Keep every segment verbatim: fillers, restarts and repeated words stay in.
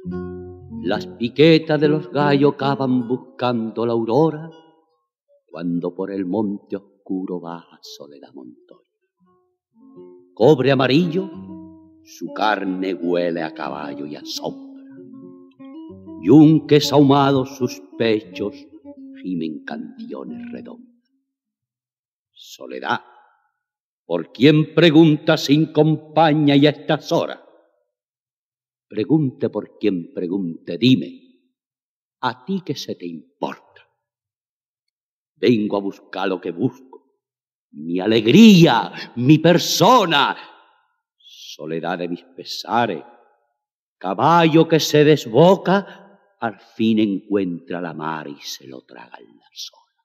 Las piquetas de los gallos cavan buscando la aurora, cuando por el monte oscuro baja Soledad Montoya. Cobre amarillo, su carne huele a caballo y a sombra. Yunques ahumados sus pechos gimen canciones redondas. Soledad, ¿por quién pregunta sin compañía y a estas horas? Pregunte por quien pregunte, dime, ¿a ti qué se te importa? Vengo a buscar lo que busco, mi alegría, mi persona. Soledad de mis pesares, caballo que se desboca, al fin encuentra la mar y se lo tragan las olas.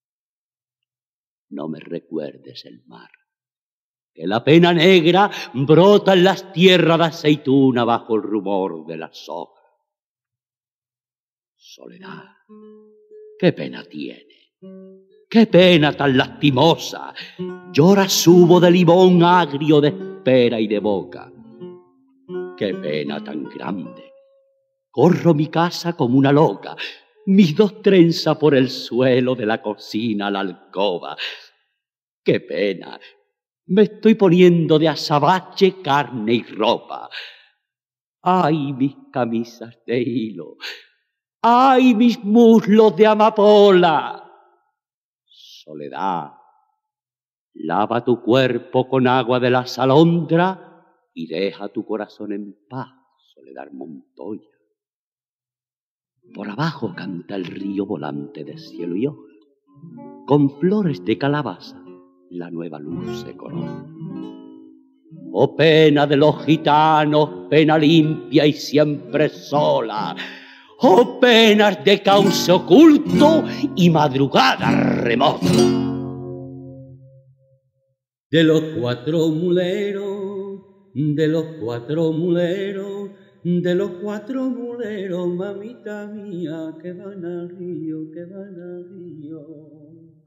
No me recuerdes el mar, que la pena negra brota en las tierras de aceituna bajo el rumor de las hojas. Soledad, qué pena tiene, qué pena tan lastimosa. Llora subo de limón agrio de espera y de boca. Qué pena tan grande. Corro mi casa como una loca, mis dos trenzas por el suelo de la cocina a la alcoba. Qué pena. Me estoy poniendo de azabache, carne y ropa. ¡Ay, mis camisas de hilo! ¡Ay, mis muslos de amapola! Soledad, lava tu cuerpo con agua de la salondra y deja tu corazón en paz, Soledad Montoya. Por abajo canta el río volante de cielo y hoja. Con flores de calabaza la nueva luz se corona. Oh pena de los gitanos, pena limpia y siempre sola. Oh penas de cauce oculto y madrugada remota. De los cuatro muleros, de los cuatro muleros, de los cuatro muleros, mamita mía, que van al río, que van al río.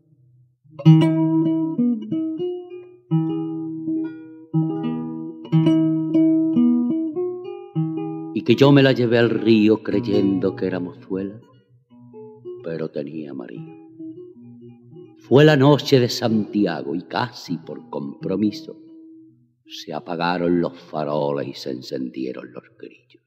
Y que yo me la llevé al río creyendo que era mozuela, pero tenía marido. Fue la noche de Santiago y casi por compromiso se apagaron los faroles y se encendieron los grillos.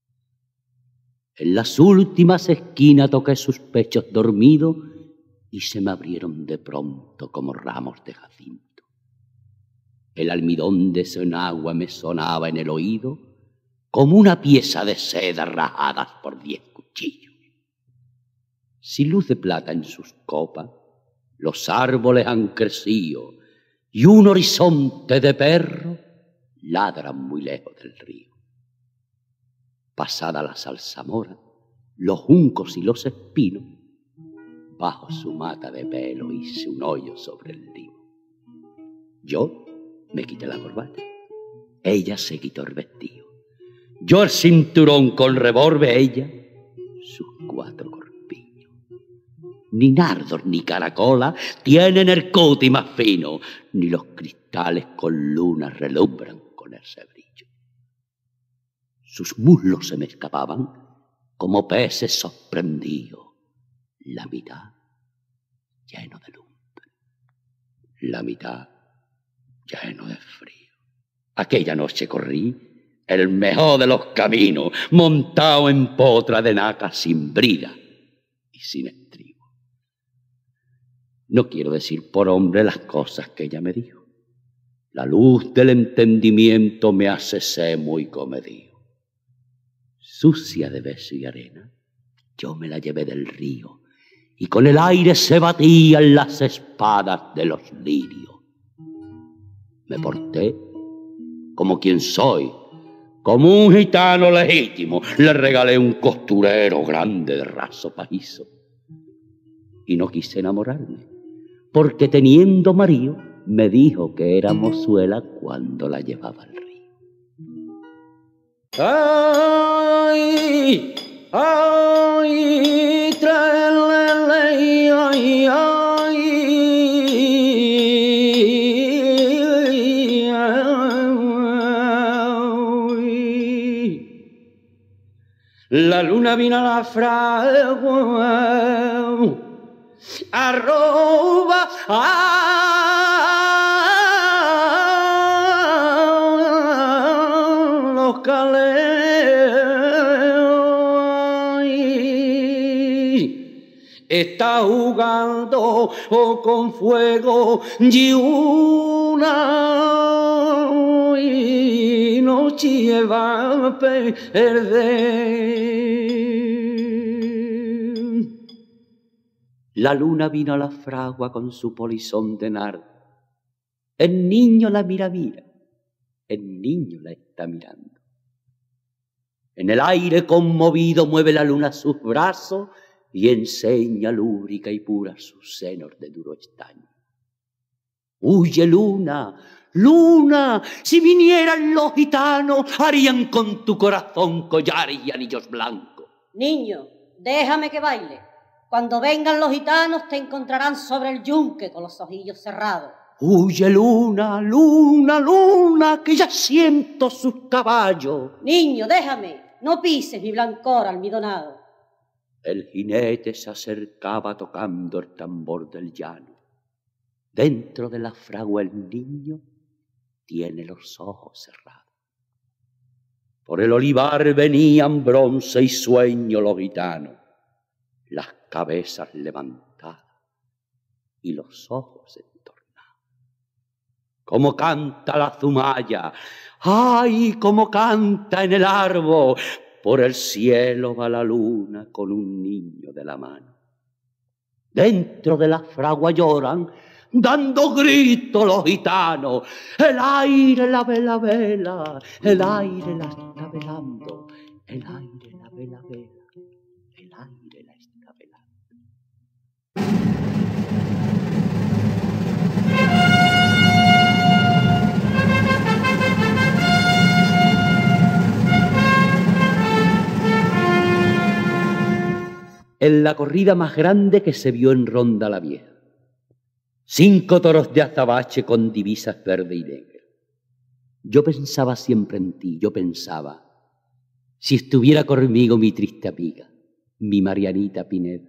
En las últimas esquinas toqué sus pechos dormidos y se me abrieron de pronto como ramos de jacinto. El almidón de su enagua me sonaba en el oído como una pieza de seda rajadas por diez cuchillos. Sin luz de plata en sus copas, los árboles han crecido y un horizonte de perro ladran muy lejos del río. Pasada la zarzamora, los juncos y los espinos, bajo su mata de pelo hice un hoyo sobre el limo. Yo me quité la corbata, ella se quitó el vestido. Yo el cinturón con revólver, ella sus cuatro corpiños. Ni nardos ni caracola tienen el cutis más fino, ni los cristales con luna relumbran con ese brillo. Sus muslos se me escapaban como peces sorprendidos, la mitad lleno de lumbre, la mitad lleno de frío. Aquella noche corrí el mejor de los caminos, montado en potra de naca sin brida y sin estribo. No quiero decir por hombre las cosas que ella me dijo. La luz del entendimiento me hace ser muy comedido. Sucia de beso y arena, yo me la llevé del río y con el aire se batían las espadas de los lirios. Me porté como quien soy, como un gitano legítimo. Le regalé un costurero grande de raso pajizo y no quise enamorarme, porque teniendo marido me dijo que era mozuela cuando la llevaba al río. ¡Ay! ¡Ay! ¡Tralele! ¡Ay! ¡Ay! La luna vino a la fragua, arroba a los caleos, está jugando con fuego y una y noche va a perder. La luna vino a la fragua con su polizón de nardo. El niño la mira, mira, el niño la está mirando. En el aire conmovido mueve la luna sus brazos y enseña lúbrica y pura sus senos de duro estaño. Huye luna, luna, si vinieran los gitanos, harían con tu corazón collares y anillos blancos. Niño, déjame que baile. Cuando vengan los gitanos te encontrarán sobre el yunque con los ojillos cerrados. Huye luna, luna, luna, que ya siento sus caballos. Niño, déjame, no pises mi blancor almidonado. El jinete se acercaba tocando el tambor del llano. Dentro de la fragua el niño tiene los ojos cerrados. Por el olivar venían bronce y sueño los gitanos, las cabezas levantadas y los ojos entornados. Como canta la zumaya, ¡ay, cómo canta en el árbol! Por el cielo va la luna con un niño de la mano. Dentro de la fragua lloran, dando gritos los gitanos. El aire la vela, vela, el aire la está velando, el aire la vela, vela, el aire la está velando. En la corrida más grande que se vio en Ronda la Vieja. Cinco toros de azabache con divisas verde y negra. Yo pensaba siempre en ti, yo pensaba, si estuviera conmigo mi triste amiga, mi Marianita Pineda.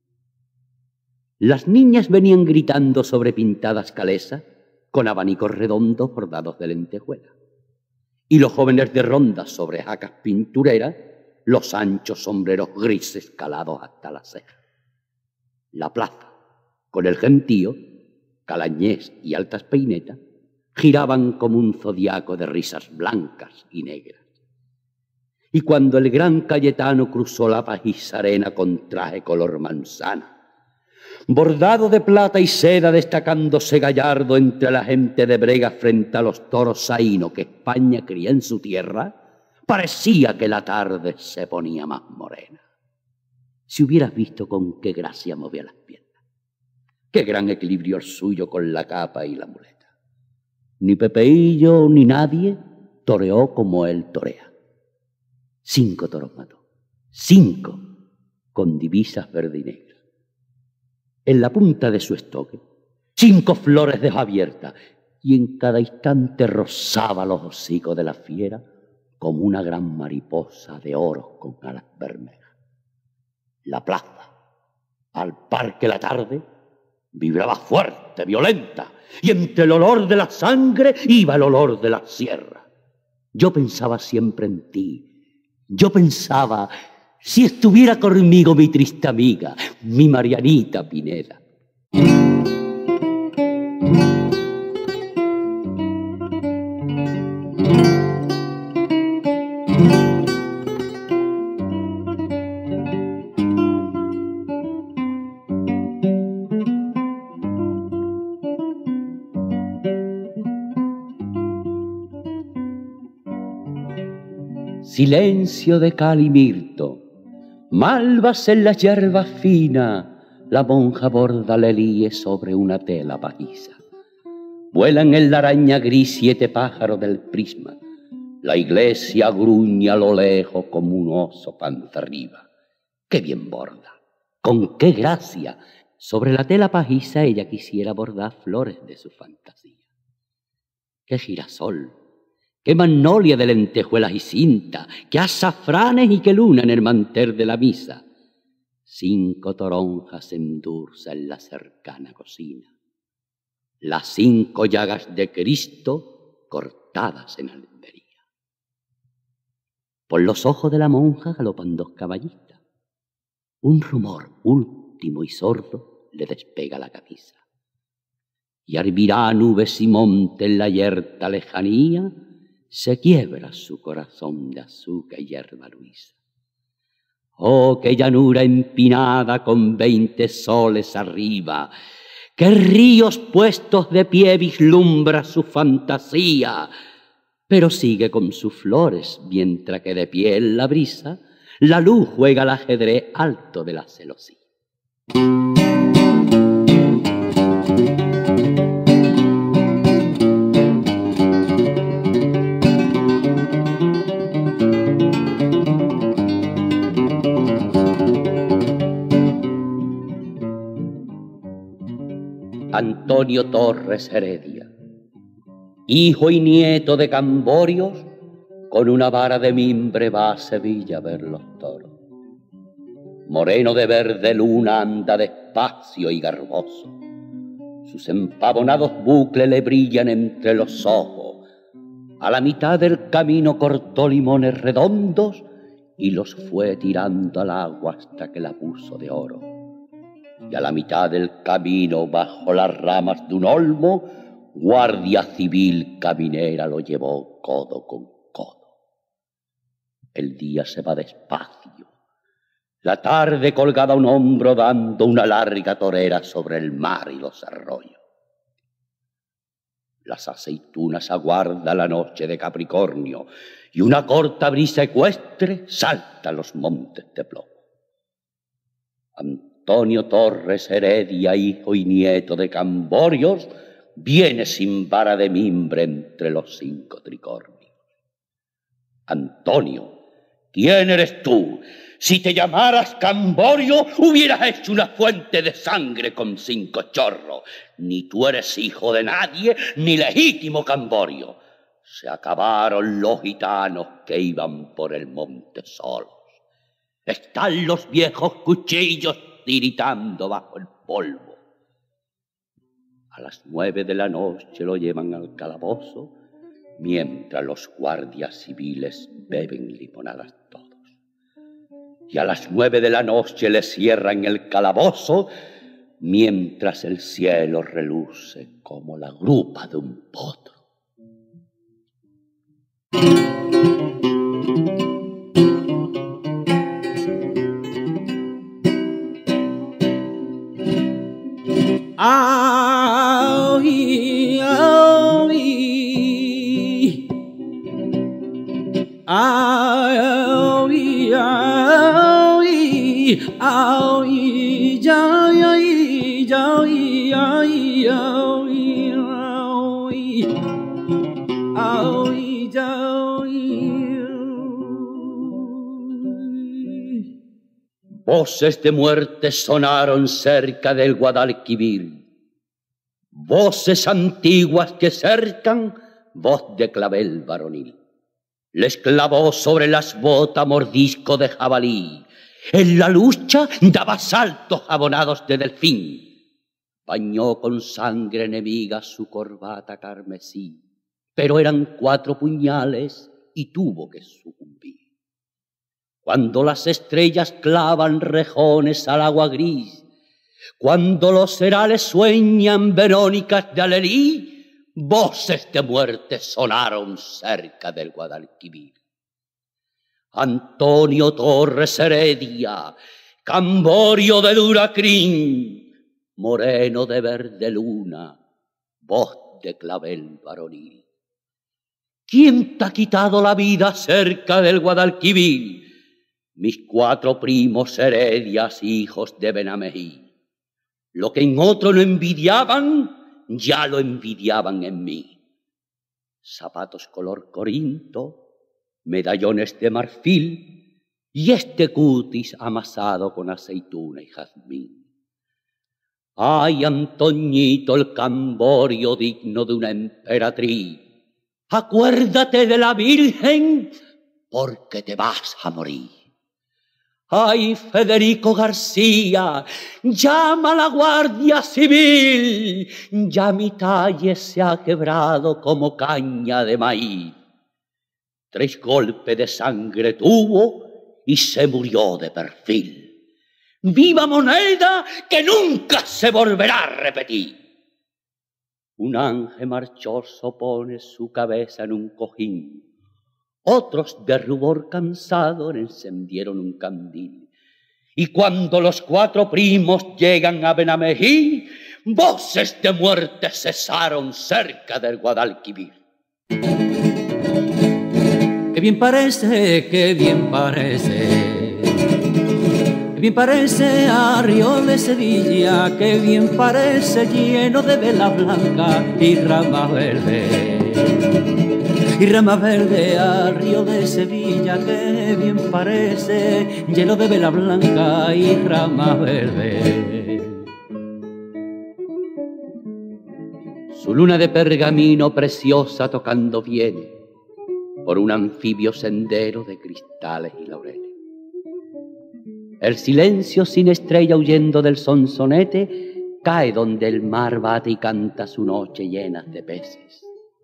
Las niñas venían gritando sobre pintadas calesas con abanicos redondos bordados de lentejuela. Y los jóvenes de Ronda sobre jacas pintureras, los anchos sombreros grises calados hasta la ceja. La plaza, con el gentío, Calañés y altas peinetas, giraban como un zodiaco de risas blancas y negras. Y cuando el gran Cayetano cruzó la pajiza arena con traje color manzana, bordado de plata y seda, destacándose gallardo entre la gente de brega frente a los toros saínos que España cría en su tierra, parecía que la tarde se ponía más morena. Si hubieras visto con qué gracia movía las piernas, qué gran equilibrio el suyo con la capa y la muleta. Ni Pepeillo ni nadie toreó como él torea. Cinco toros mató, cinco, con divisas verde y negra. En la punta de su estoque, cinco flores dejó abiertas, y en cada instante rozaba los hocicos de la fiera como una gran mariposa de oro con alas bermejas. La plaza, al par que la tarde, vibraba fuerte, violenta, y entre el olor de la sangre iba el olor de la sierra. Yo pensaba siempre en ti. Yo pensaba, si estuviera conmigo mi triste amiga, mi Marianita Pineda. Silencio de cal y mirto, malvas en las hierbas finas, la monja borda lelíe sobre una tela pajiza. Vuelan en la araña gris siete pájaros del prisma, la iglesia gruñe a lo lejos como un oso panza arriba. ¡Qué bien borda! ¡Con qué gracia! Sobre la tela pajiza ella quisiera bordar flores de su fantasía. ¡Qué girasol! qué magnolia de lentejuelas y cinta, qué azafranes y qué luna en el mantel de la misa. Cinco toronjas en dulce en la cercana cocina. Las cinco llagas de Cristo cortadas en Almería. Por los ojos de la monja galopan dos caballistas. Un rumor último y sordo le despega la camisa. Y al mirar nubes y monte en la yerta lejanía, se quiebra su corazón de azúcar y hierba luisa. Oh, qué llanura empinada con veinte soles arriba, qué ríos puestos de pie vislumbra su fantasía, pero sigue con sus flores, mientras que de pie en la brisa la luz juega al ajedrez alto de la celosía. Antonio Torres Heredia, hijo y nieto de Camborios, con una vara de mimbre va a Sevilla a ver los toros. Moreno de verde luna anda despacio y garboso, sus empavonados bucles le brillan entre los ojos. A la mitad del camino cortó limones redondos y los fue tirando al agua hasta que la puso de oro. Y a la mitad del camino, bajo las ramas de un olmo, guardia civil caminera lo llevó codo con codo. El día se va despacio, la tarde colgada a un hombro dando una larga torera sobre el mar y los arroyos. Las aceitunas aguarda la noche de Capricornio y una corta brisa ecuestre salta los montes de plomo. Antonio Torres Heredia, hijo y nieto de Camborios, viene sin vara de mimbre entre los cinco tricornios. Antonio, ¿quién eres tú? Si te llamaras Camborio, hubieras hecho una fuente de sangre con cinco chorros. Ni tú eres hijo de nadie, ni legítimo Camborio. Se acabaron los gitanos que iban por el monte solos. Están los viejos cuchillos tiritando bajo el polvo. A las nueve de la noche lo llevan al calabozo, mientras los guardias civiles beben limonadas todos. Y a las nueve de la noche le cierran el calabozo, mientras el cielo reluce como la grupa de un potro. Ay, ay, ay, ay, ay, ya, ay, ya, ay, ay, ay, ya, Voces de muerte sonaron cerca del Guadalquivir, voces antiguas que cercan voz de clavel varonil. Les clavó sobre las botas mordisco de jabalí, en la lucha daba saltos jabonados de delfín, bañó con sangre enemiga su corbata carmesí, pero eran cuatro puñales y tuvo que sucumbir. Cuando las estrellas clavan rejones al agua gris, cuando los herales sueñan verónicas de Alelí, voces de muerte sonaron cerca del Guadalquivir. Antonio Torres Heredia, Camborio de Duracrín, moreno de verde luna, voz de clavel varonil. ¿Quién te ha quitado la vida cerca del Guadalquivir? Mis cuatro primos Heredias, hijos de Benamejí. Lo que en otro no envidiaban, ya lo envidiaban en mí. Zapatos color corinto, medallones de marfil y este cutis amasado con aceituna y jazmín. Ay, Antoñito, el Camborio digno de una emperatriz. acuérdate de la Virgen, porque te vas a morir. ¡Ay, Federico García! ¡Llama a la Guardia Civil! Ya mi talle se ha quebrado como caña de maíz. Tres golpes de sangre tuvo y se murió de perfil. ¡Viva moneda que nunca se volverá a repetir! Un ángel marchoso pone su cabeza en un cojín. Otros de rubor cansado encendieron un candil. Y cuando los cuatro primos llegan a Benamejí, voces de muerte cesaron cerca del Guadalquivir. Qué bien parece, qué bien parece, qué bien parece a Río de Sevilla, qué bien parece lleno de vela blanca y rama verde. Y rama verde a Río de Sevilla, que bien parece, lleno de vela blanca y rama verde. Su luna de pergamino preciosa tocando viene por un anfibio sendero de cristales y laureles. El silencio sin estrella huyendo del sonsonete cae donde el mar bate y canta su noche llena de peces.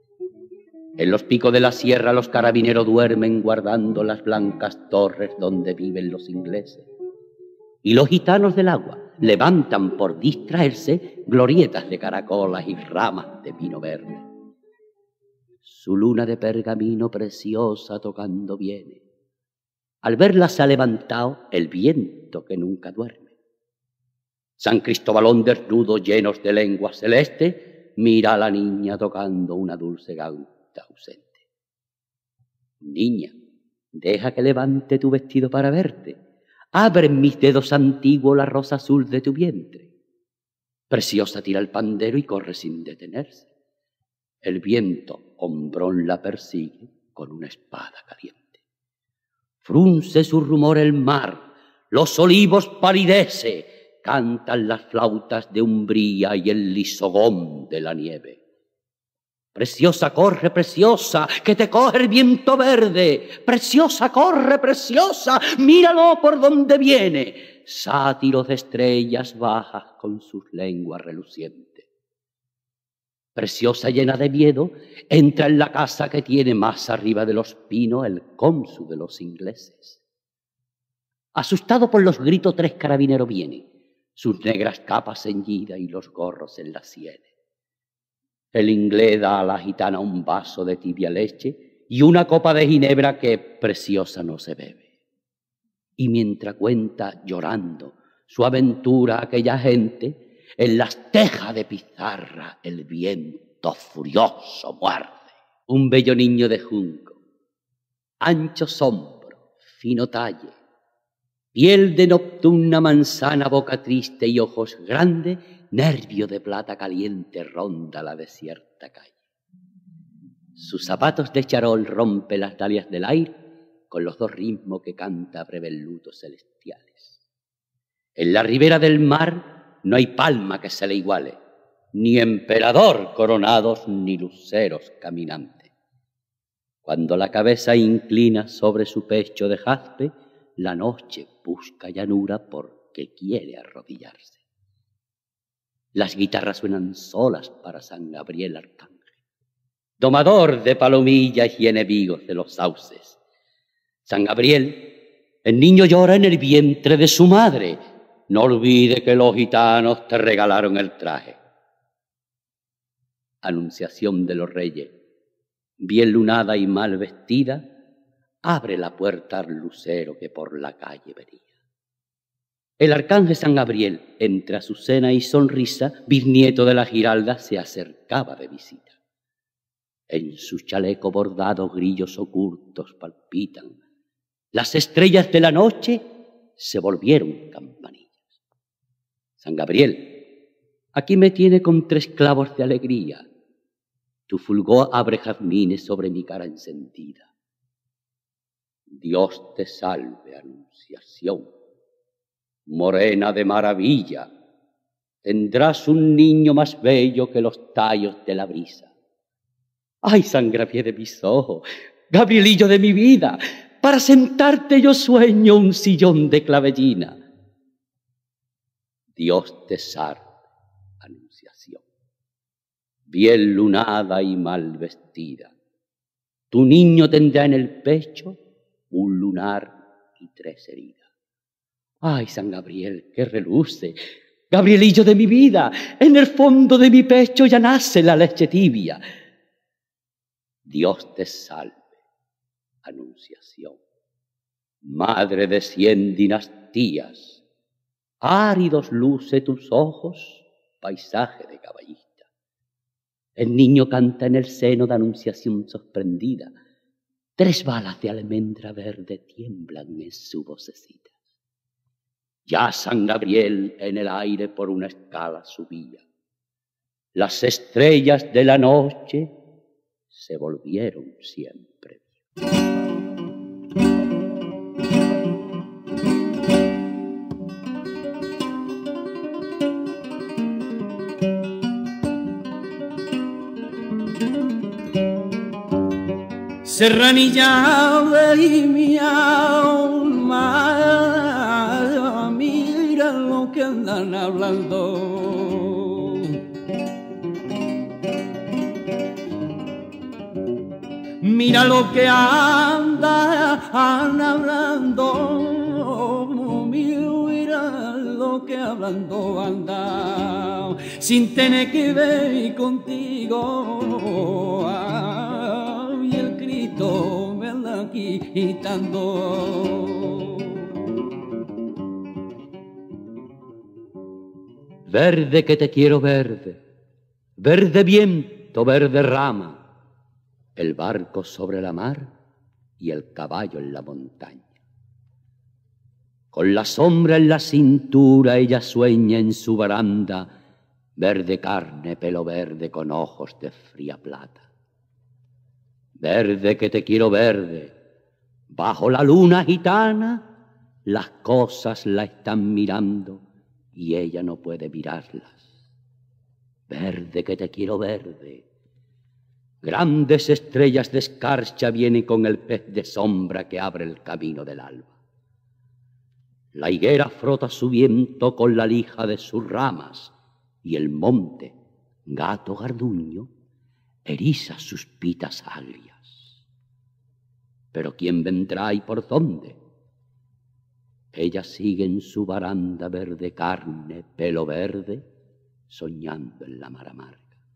En los picos de la sierra los carabineros duermen guardando las blancas torres donde viven los ingleses. Y los gitanos del agua levantan por distraerse glorietas de caracolas y ramas de pino verde. Su luna de pergamino preciosa tocando viene. Al verla se ha levantado el viento que nunca duerme. San Cristóbalón desnudo llenos de lengua celeste mira a la niña tocando una dulce gaita ausente. Niña, deja que levante tu vestido para verte. Abre en mis dedos antiguos la rosa azul de tu vientre. Preciosa tira el pandero y corre sin detenerse. El viento hombrón la persigue con una espada caliente. Frunce su rumor el mar, los olivos palidece, cantan las flautas de Umbría y el lisogón de la nieve. Preciosa, corre, preciosa, que te coge el viento verde. Preciosa, corre, preciosa, míralo por donde viene. Sátiros de estrellas bajas con sus lenguas relucientes. Preciosa, llena de miedo, entra en la casa que tiene más arriba de los pinos el cónsul de los ingleses. Asustado por los gritos, tres carabineros vienen, sus negras capas ceñidas y los gorros en las sienes. El inglés da a la gitana un vaso de tibia leche y una copa de ginebra que preciosa no se bebe. Y mientras cuenta llorando su aventura a aquella gente, en las tejas de pizarra el viento furioso muerde. Un bello niño de junco, anchos hombros, fino talle, piel de nocturna manzana, boca triste y ojos grandes, nervio de plata caliente ronda la desierta calle. Sus zapatos de charol rompe las dalias del aire con los dos ritmos que canta brevelutos celestiales. En la ribera del mar no hay palma que se le iguale, ni emperador coronados ni luceros caminantes. Cuando la cabeza inclina sobre su pecho de jaspe, la noche busca llanura porque quiere arrodillarse. Las guitarras suenan solas para San Gabriel Arcángel, domador de palomillas y enemigos de los sauces. San Gabriel, el niño llora en el vientre de su madre. No olvide que los gitanos te regalaron el traje. Anunciación de los reyes, bien lunada y mal vestida, abre la puerta al lucero que por la calle venía. El arcángel San Gabriel, entre azucena y sonrisa, bisnieto de la Giralda, se acercaba de visita. En su chaleco bordado grillos ocultos palpitan. Las estrellas de la noche se volvieron campanillas. San Gabriel, aquí me tiene con tres clavos de alegría. Tu fulgor abre jazmines sobre mi cara encendida. Dios te salve, Anunciación. Morena de maravilla, tendrás un niño más bello que los tallos de la brisa. Ay, sangrapié de mis ojos, Gabrielillo de mi vida, para sentarte yo sueño un sillón de clavellina. Dios te salve, Anunciación, bien lunada y mal vestida. Tu niño tendrá en el pecho un lunar y tres heridas. Ay, San Gabriel, que reluce, Gabrielillo de mi vida, en el fondo de mi pecho ya nace la leche tibia. Dios te salve, Anunciación, madre de cien dinastías. Áridos luce tus ojos, paisaje de caballista. El niño canta en el seno de Anunciación sorprendida. Tres balas de almendra verde tiemblan en su vocecita. Ya San Gabriel en el aire por una escala subía. Las estrellas de la noche se volvieron siempre. Serranilla de mi alma, mira lo que andan hablando. Mira lo que andan hablando, mira lo que hablando anda, sin tener que ver contigo. Y el grito me anda quitando. Verde que te quiero verde, verde viento, verde rama, el barco sobre la mar y el caballo en la montaña. Con la sombra en la cintura ella sueña en su baranda, verde carne, pelo verde con ojos de fría plata. Verde que te quiero verde, bajo la luna gitana, las cosas la están mirando y ella no puede mirarlas. Verde que te quiero verde, grandes estrellas de escarcha vienen con el pez de sombra que abre el camino del alba. La higuera frota su viento con la lija de sus ramas y el monte, gato garduño, eriza sus pitas agrias. Pero ¿quién vendrá y por dónde? Ella sigue en su baranda verde carne, pelo verde, soñando en la mar amarga.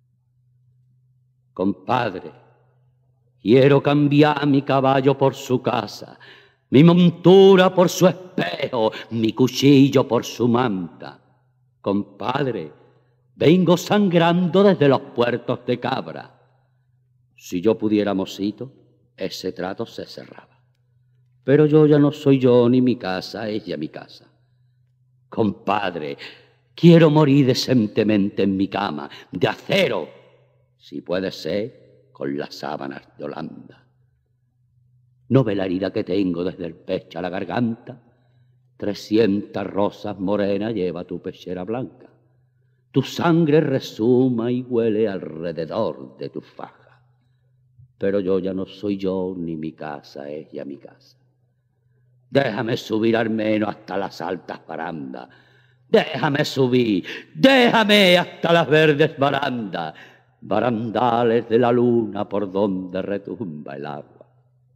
Compadre, quiero cambiar mi caballo por su casa, mi montura por su espejo, mi cuchillo por su manta. Compadre, vengo sangrando desde los puertos de Cabra. Si yo pudiera, mocito, ese trato se cerraba. Pero yo ya no soy yo, ni mi casa es ya mi casa. Compadre, quiero morir decentemente en mi cama, de acero, si puede ser, con las sábanas de Holanda. ¿No ve la herida que tengo desde el pecho a la garganta? Trescientas rosas morenas lleva tu pechera blanca. Tu sangre resuma y huele alrededor de tu faja. Pero yo ya no soy yo, ni mi casa es ya mi casa. Déjame subir al menos hasta las altas barandas. Déjame subir, déjame hasta las verdes barandas, barandales de la luna por donde retumba el agua.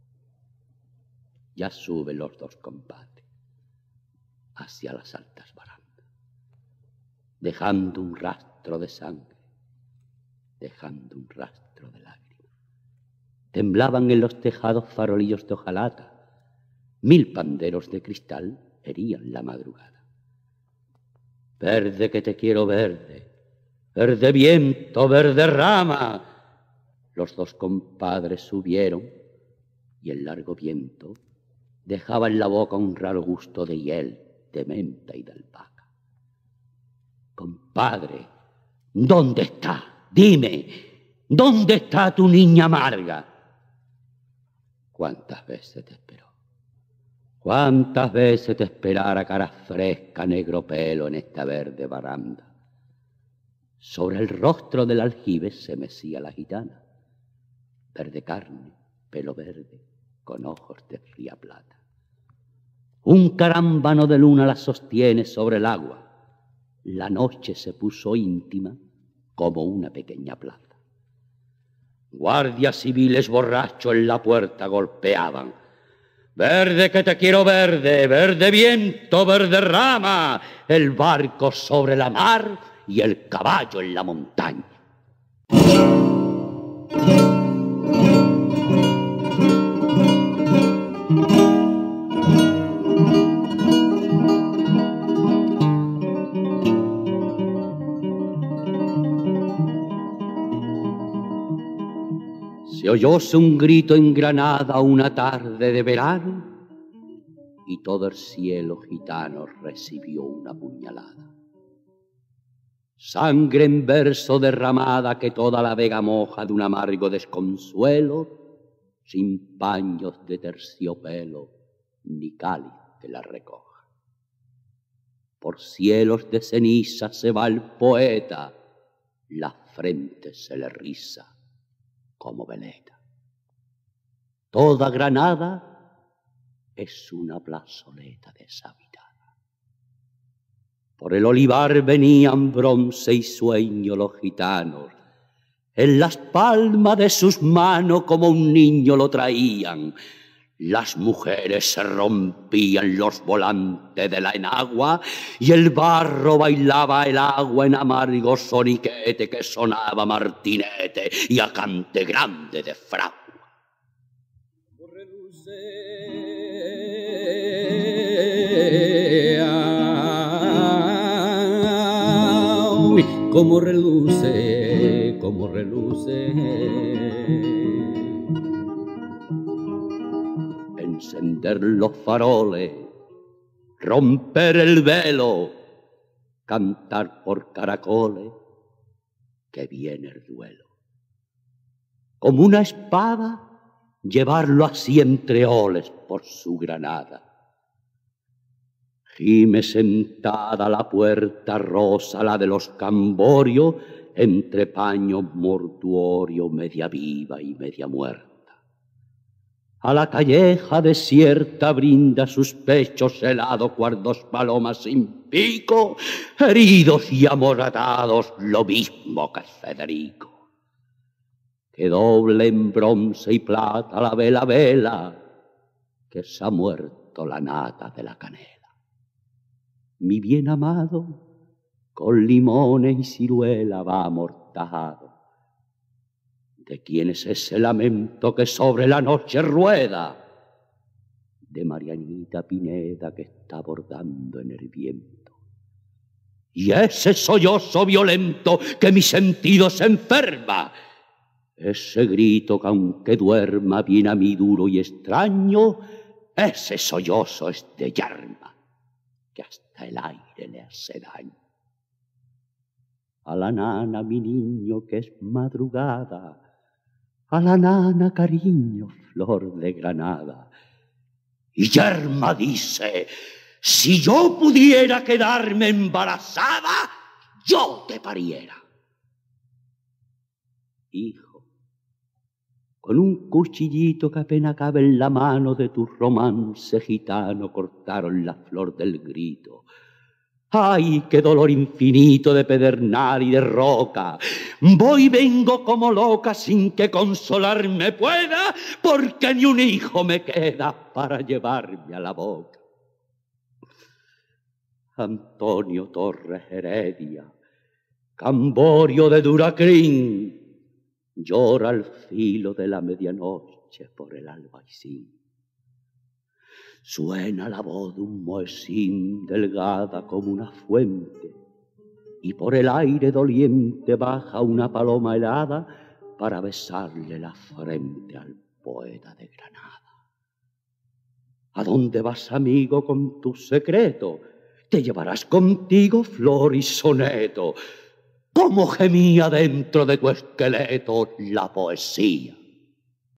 Ya suben los dos compadres hacia las altas barandas, dejando un rastro de sangre, dejando un rastro de lágrimas. Temblaban en los tejados farolillos de hojalata, mil panderos de cristal herían la madrugada. Verde que te quiero verde, verde viento, verde rama. Los dos compadres subieron y el largo viento dejaba en la boca un raro gusto de hiel, de menta y de albahaca. Compadre, ¿dónde está? Dime, ¿dónde está tu niña amarga? ¿Cuántas veces te esperó? ¿Cuántas veces te esperara cara fresca, negro pelo en esta verde baranda? Sobre el rostro del aljibe se mecía la gitana. verde carne, pelo verde, con ojos de fría plata. Un carámbano de luna la sostiene sobre el agua. La noche se puso íntima como una pequeña plaza. Guardias civiles borrachos en la puerta golpeaban. Verde que te quiero verde, verde viento, verde rama, el barco sobre la mar y el caballo en la montaña. Se oyóse un grito en Granada una tarde de verano y todo el cielo gitano recibió una puñalada. Sangre en verso derramada que toda la vega moja de un amargo desconsuelo, sin paños de terciopelo ni cáliz que la recoja. Por cielos de ceniza se va el poeta, la frente se le riza como veleta. Toda Granada es una plazoleta deshabitada. Por el olivar venían bronce y sueño los gitanos, en las palmas de sus manos como un niño lo traían. Las mujeres se rompían los volantes de la enagua y el barro bailaba el agua en amargo soniquete que sonaba martinete y a cante grande de fragua. Como reluce, como reluce. Encender los faroles, romper el velo, cantar por caracoles, que viene el duelo. Como una espada, llevarlo así entre oles por su Granada. Gime sentada a la puerta rosa, la de los Camborios, entre paños mortuorios, media viva y media muerta. A la calleja desierta brinda sus pechos helados cual dos palomas sin pico, heridos y amoratados, lo mismo que Federico. Que doble en bronce y plata la vela vela, que se ha muerto la nata de la canela. Mi bien amado, con limones y ciruela va amortajado. ¿De quién es ese lamento que sobre la noche rueda? De Marianita Pineda que está bordando en el viento. Y ese sollozo violento que mi sentido se enferma, ese grito que aunque duerma viene a mí duro y extraño, ese sollozo es de Yarma, que hasta el aire le hace daño. A la nana, mi niño, que es madrugada, a la nana, cariño, flor de Granada. Y Yerma dice, si yo pudiera quedarme embarazada, yo te pariera. Hijo, con un cuchillito que apenas cabe en la mano de tu romance gitano, cortaron la flor del grito. ¡Ay, qué dolor infinito de pedernal y de roca! Voy y vengo como loca sin que consolarme pueda, porque ni un hijo me queda para llevarme a la boca. Antonio Torres Heredia, Camborio de Duracrín, llora al filo de la medianoche por el albaicín. Suena la voz de un muecín delgada como una fuente, y por el aire doliente baja una paloma helada para besarle la frente al poeta de Granada. ¿A dónde vas, amigo, con tu secreto? Te llevarás contigo flor y soneto. ¿Cómo gemía dentro de tu esqueleto la poesía?